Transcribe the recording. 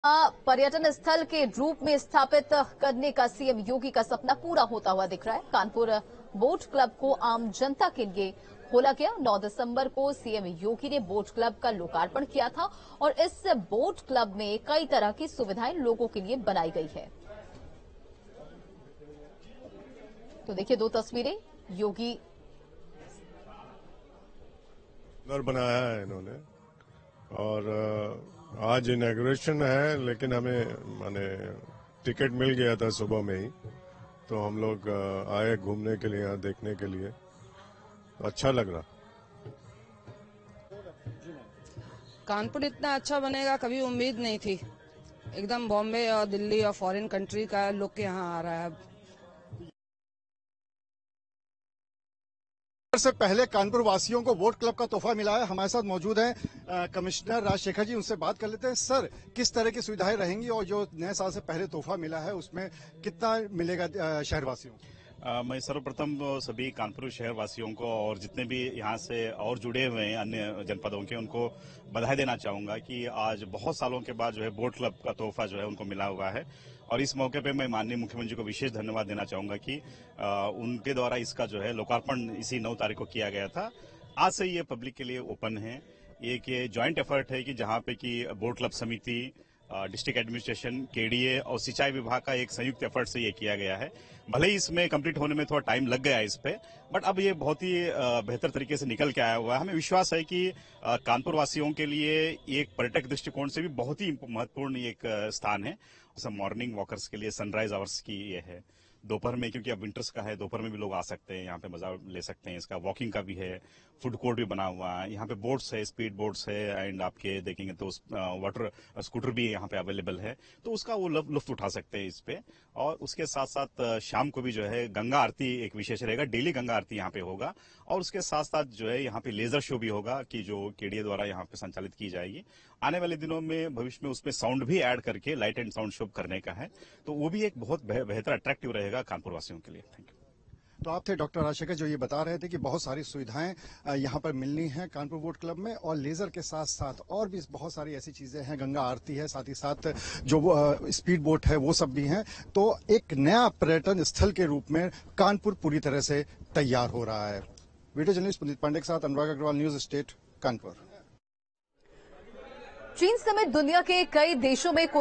पर्यटन स्थल के रूप में स्थापित करने का सीएम योगी का सपना पूरा होता हुआ दिख रहा है। कानपुर बोट क्लब को आम जनता के लिए खोला गया। 9 दिसंबर को सीएम योगी ने बोट क्लब का लोकार्पण किया था और इस बोट क्लब में कई तरह की सुविधाएं लोगों के लिए बनाई गई है। तो देखिए 2 तस्वीरें योगी बनाया है इन्होंने और आज इनॉग्रेशन है, लेकिन हमें माने टिकट मिल गया था सुबह में ही, तो हम लोग आए घूमने के लिए, यहाँ देखने के लिए। अच्छा लग रहा। कानपुर इतना अच्छा बनेगा कभी उम्मीद नहीं थी। एकदम बॉम्बे और दिल्ली और फॉरेन कंट्री का लोग के यहाँ आ रहा है। से पहले कानपुर वासियों को बोट क्लब का तोहफा मिला है। हमारे साथ मौजूद हैं कमिश्नर राजशेखर जी, उनसे बात कर लेते हैं। सर, किस तरह की सुविधाएं रहेंगी और जो नए साल से पहले तोहफा मिला है उसमें कितना मिलेगा शहरवासियों को? मैं सर्वप्रथम सभी कानपुर शहर वासियों को और जितने भी यहाँ से और जुड़े हुए हैं अन्य जनपदों के, उनको बधाई देना चाहूंगा कि आज बहुत सालों के बाद जो है बोट क्लब का तोहफा जो है उनको मिला हुआ है। और इस मौके पे मैं माननीय मुख्यमंत्री को विशेष धन्यवाद देना चाहूंगा कि उनके द्वारा इसका जो है लोकार्पण इसी 9 तारीख को किया गया था। आज से ये पब्लिक के लिए ओपन है। एक ये ज्वाइंट एफर्ट है कि जहाँ पे कि बोट क्लब समिति, डिस्ट्रिक्ट एडमिनिस्ट्रेशन, केडीए और सिंचाई विभाग का एक संयुक्त एफर्ट से ये किया गया है। भले ही इसमें कंप्लीट होने में थोड़ा टाइम लग गया है इस पे, बट अब ये बहुत ही बेहतर तरीके से निकल के आया हुआ है। हमें विश्वास है कि कानपुर वासियों के लिए एक पर्यटक दृष्टिकोण से भी बहुत ही महत्वपूर्ण एक स्थान है। मॉर्निंग वॉकर्स के लिए सनराइज आवर्स की ये है। दोपहर में, क्योंकि अब विंटर्स का है, दोपहर में भी लोग आ सकते हैं, यहाँ पे मजा ले सकते हैं। इसका वॉकिंग का भी है, फूड कोर्ट भी बना हुआ है। यहाँ पे बोट्स है, स्पीड बोट्स है, एंड आपके देखेंगे तो वाटर स्कूटर भी यहाँ पे अवेलेबल है, तो उसका वो लुफ्त उठा सकते हैं इस पे। और उसके साथ साथ शाम को भी जो है गंगा आरती एक विशेष रहेगा। डेली गंगा आरती यहाँ पे होगा और उसके साथ साथ जो है यहाँ पे लेजर शो भी होगा कि जो केडीए द्वारा यहाँ पे संचालित की जाएगी। आने वाले दिनों में भविष्य में उसमें साउंड भी ऐड करके लाइट एंड साउंड शो करने का है, तो वो भी एक बहुत बेहतर अट्रैक्टिव रहेगा कानपुर वासियों के लिए। Thank you. तो आप थे डॉक्टर राजशेखर जो ये बता रहे थे कि बहुत सारी सुविधाएं यहाँ पर मिलनी है कानपुर बोट क्लब में, और लेजर के साथ साथ और भी बहुत सारी ऐसी चीजें हैं। गंगा आरती है, साथ ही साथ जो स्पीड बोट है वो सब भी हैं। तो एक नया पर्यटन स्थल के रूप में कानपुर पूरी तरह से तैयार हो रहा है। वीडियो जर्नलिस्ट पुनीत पांडे के साथ अनुराग अग्रवाल, न्यूज स्टेट, कानपुर। चीन समेत दुनिया के कई देशों में